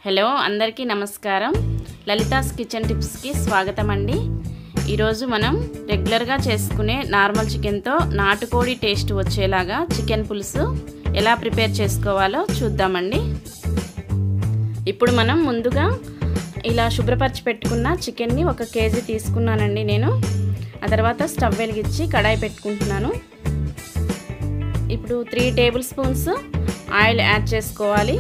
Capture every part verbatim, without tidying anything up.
Hello అందరికీ నమస్కారం. Lalitha's kitchen tips కి స్వాగతం అండి. ఈ రోజు మనం రెగ్యులర్ గా చేసుకునే నార్మల్ చికెన్ తో నాటుకోడి టేస్ట్ వచ్చేలాగా చికెన్ పులుసు ఎలా ప్రిపేర్ చేసుకోవాలో చూద్దామండి. ఇప్పుడు మనం ముందుగా ఇలా శుభ్రపరిచి పెట్టుకున్న చికెన్ ని ఒక కేజీ తీసుకున్నానండి నేను. ఆ తర్వాత స్టవ్ వెలిగించి కడాయి పెట్టుకుంటున్నాను. ఇప్పుడు three tablespoons oil add చేసుకోవాలి.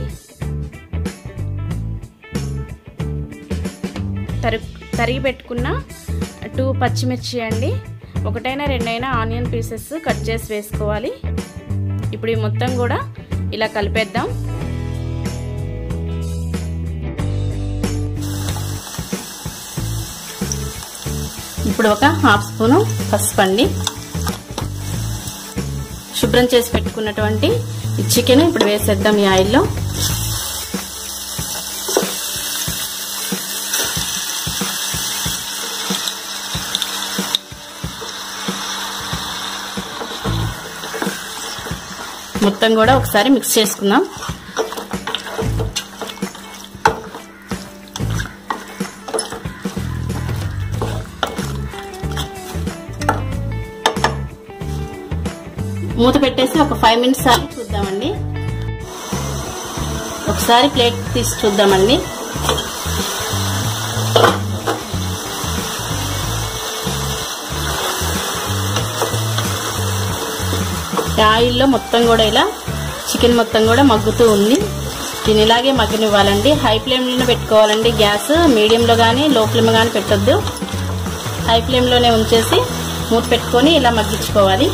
తరి తరిగి పెట్టుకున్న టూ పచ్చిమిర్చి అండి, ఒకటైనా రెండైనా ఆనియన్ పీసెస్ కట్ చేసి వేసుకోవాలి. ఇప్పుడు ఈ మొత్తం కూడా ఇలా కలిపేద్దాం. ఇప్పుడు ఒక హాఫ్ స్పూను పసుపు అండి, శుభ్రం చేసి పెట్టుకున్నటువంటి ఈ చికెన్ ఇప్పుడు వేసేద్దాం ఈ ఆయిల్లో. మొత్తం కూడా ఒకసారి మిక్స్ చేసుకుందాం. మూత పెట్టేసి ఒక ఫైవ్ మినిట్స్ సార్లు చూద్దామండి. ఒకసారి ప్లేట్ తీసి చూద్దామండి. ఆయిల్లో మొత్తం కూడా ఇలా చికెన్ మొత్తం కూడా మగ్గుతూ ఉంది. దీన్ని ఇలాగే మగ్గనివ్వాలండి. హై ఫ్లేమ్లోనే పెట్టుకోవాలండి. గ్యాస్ మీడియంలో కానీ లో ఫ్లేమ్ కానీ పెట్టొద్దు. హై ఫ్లేమ్లోనే ఉంచేసి మూత పెట్టుకొని ఇలా మగ్గించుకోవాలి.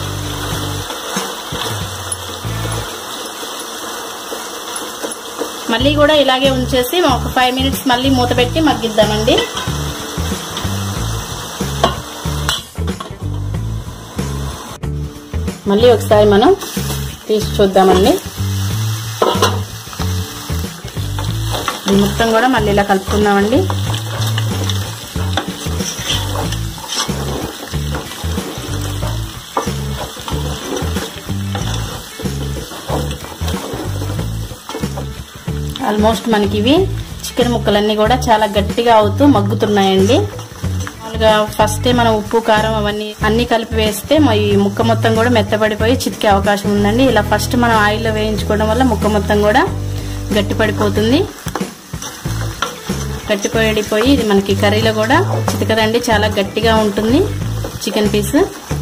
మళ్ళీ కూడా ఇలాగే ఉంచేసి ఒక ఫైవ్ మినిట్స్ మళ్ళీ మూత పెట్టి మగ్గిద్దామండి. మళ్ళీ ఒకసారి మనం తీసి చూద్దామండి. మొత్తం కూడా మళ్ళీ ఇలా కలుపుకుందామండి. ఆల్మోస్ట్ మనకి ఇవి చికెన్ ముక్కలన్నీ కూడా చాలా గట్టిగా అవుతూ మగ్గుతున్నాయండి. ఫస్టే మనం ఉప్పు కారం అవన్నీ అన్ని కలిపి వేస్తే ఈ ముక్క మొత్తం కూడా మెత్తపడిపోయి చితికే అవకాశం ఉందండి. ఇలా ఫస్ట్ మనం ఆయిల్లో వేయించుకోవడం వల్ల ముక్క మొత్తం కూడా గట్టిపడిపోతుంది. గట్టిపడిపోయి ఇది మనకి కర్రీలో కూడా చితకదండి, చాలా గట్టిగా ఉంటుంది చికెన్ పీస్.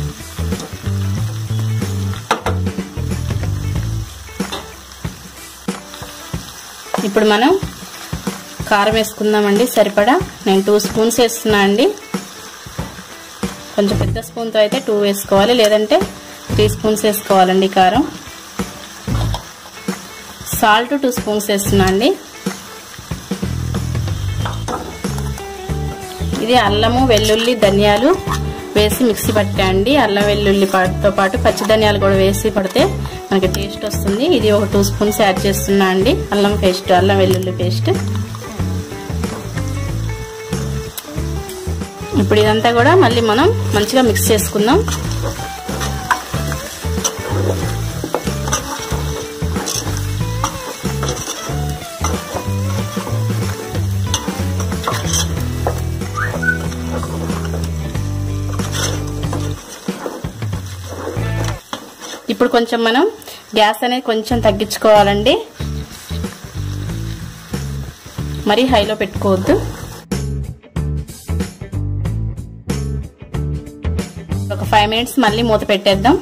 ఇప్పుడు మనం కారం వేసుకుందామండి సరిపడా. నేను టూ స్పూన్స్ వేస్తున్నా అండి. కొంచెం పెద్ద స్పూన్తో అయితే టూ వేసుకోవాలి, లేదంటే త్రీ స్పూన్స్ వేసుకోవాలండి కారం. సాల్ట్ టూ స్పూన్స్ వేస్తున్నా అండి. ఇది అల్లము వెల్లుల్లి ధనియాలు వేసి మిక్సీ పట్టా అండి. అల్లం వెల్లుల్లి తో పాటు పచ్చి ధనియాలు కూడా వేసి పడితే మనకి టేస్ట్ వస్తుంది. ఇది ఒక టూ స్పూన్స్ యాడ్ చేస్తున్నా అండి. అల్లం పేస్ట్, అల్లం వెల్లుల్లి పేస్ట్. ఇప్పుడు ఇదంతా కూడా మళ్ళీ మనం మంచిగా మిక్స్ చేసుకుందాం. ఇప్పుడు కొంచెం మనం గ్యాస్ అనేది కొంచెం తగ్గించుకోవాలండి. మరి హైలో పెట్టుకోవద్దు. ఒక ఫైవ్ మినిట్స్ మళ్ళీ మూత పెట్టేద్దాం.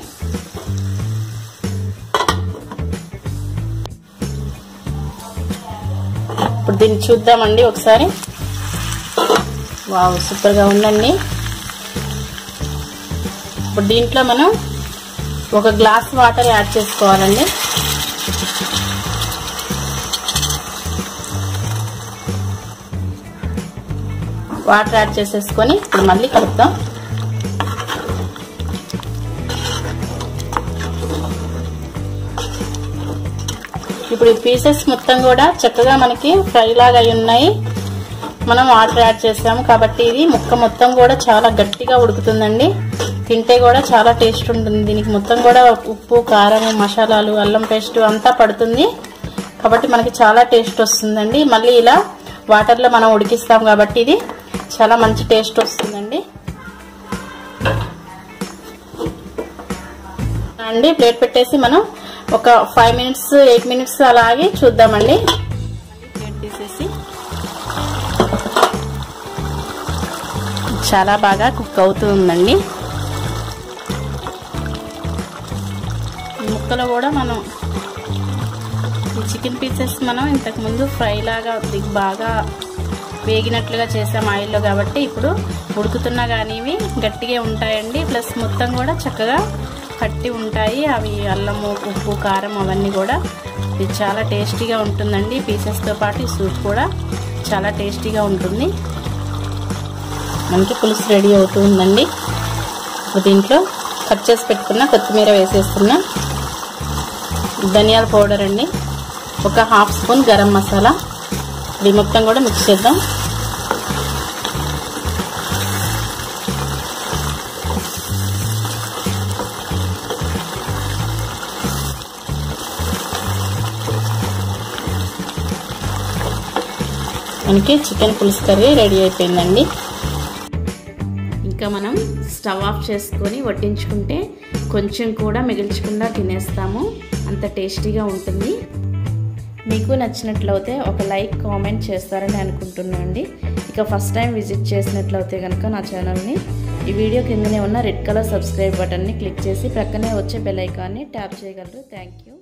ఇప్పుడు దీన్ని చూద్దామండి ఒకసారి. వావ్, సూపర్ గా ఉందండి. ఇప్పుడు దీంట్లో మనం ఒక గ్లాస్ వాటర్ యాడ్ చేసుకోవాలండి. వాటర్ యాడ్ చేసేసుకొని ఇప్పుడు మళ్ళీ కలుపుతాం. ఇప్పుడు ఈ పీసెస్ మొత్తం కూడా చక్కగా మనకి ఫ్రై లాగా అయి ఉన్నాయి. మనం వాటర్ యాడ్ చేసాము కాబట్టి ఇది ముక్క మొత్తం కూడా చాలా గట్టిగా ఉడుకుతుందండి. తింటే కూడా చాలా టేస్ట్ ఉంటుంది. దీనికి మొత్తం కూడా ఉప్పు, కారం, మసాలాలు, అల్లం పేస్ట్ అంతా పడుతుంది కాబట్టి మనకి చాలా టేస్ట్ వస్తుందండి. మళ్ళీ ఇలా వాటర్లో మనం ఉడికిస్తాం కాబట్టి ఇది చాలా మంచి టేస్ట్ వస్తుందండి. అండి ప్లేట్ పెట్టేసి మనం ఒక ఫైవ్ మినిట్స్ ఎయిట్ మినిట్స్ అలాగే చూద్దామండి. ప్లేట్ తీసేసి చాలా బాగా కుక్ అవుతుందండి. ముక్కలు కూడా మనం ఈ చికెన్ పీసెస్ మనం ఇంతకుముందు ఫ్రై లాగా బాగా వేగినట్లుగా చేసాం ఆయిల్లో కాబట్టి ఇప్పుడు ఉడుకుతున్నా కానీ ఇవి గట్టిగా ఉంటాయండి. ప్లస్ మొత్తం కూడా చక్కగా కట్టి ఉంటాయి. అవి అల్లము ఉప్పు కారం అవన్నీ కూడా ఇది చాలా టేస్టీగా ఉంటుందండి. పీసెస్తో పాటు ఈ సూప్ కూడా చాలా టేస్టీగా ఉంటుంది. మనకి పులుసు రెడీ అవుతుందండి. దీంట్లో కట్ చేసి పెట్టుకున్న కొత్తిమీర వేసేస్తున్నా, ధనియాల పౌడర్ అండి, ఒక హాఫ్ స్పూన్ గరం మసాలా, ఇది మొత్తం కూడా మిక్స్ చేద్దాం. మనకి చికెన్ పులుసు కర్రీ రెడీ అయిపోయిందండి. ఇంకా మనం స్టవ్ ఆఫ్ చేసుకొని వడ్డించుకుంటే కొంచెం కూడా మిగిల్చకుండా తినేస్తాము, అంత టేస్టీగా ఉంటుంది. మీకు నచ్చినట్లయితే ఒక లైక్ కామెంట్ చేస్తారని అనుకుంటున్నాను అండి. ఇక ఫస్ట్ టైం విజిట్ చేసినట్లయితే కనుక నా ఛానల్ని ఈ వీడియో కిందనే ఉన్న రెడ్ కలర్ సబ్స్క్రైబ్ బటన్ని క్లిక్ చేసి ప్రక్కనే వచ్చే బెల్ ఐకాన్ని ట్యాప్ చేయగలరు. Thank you.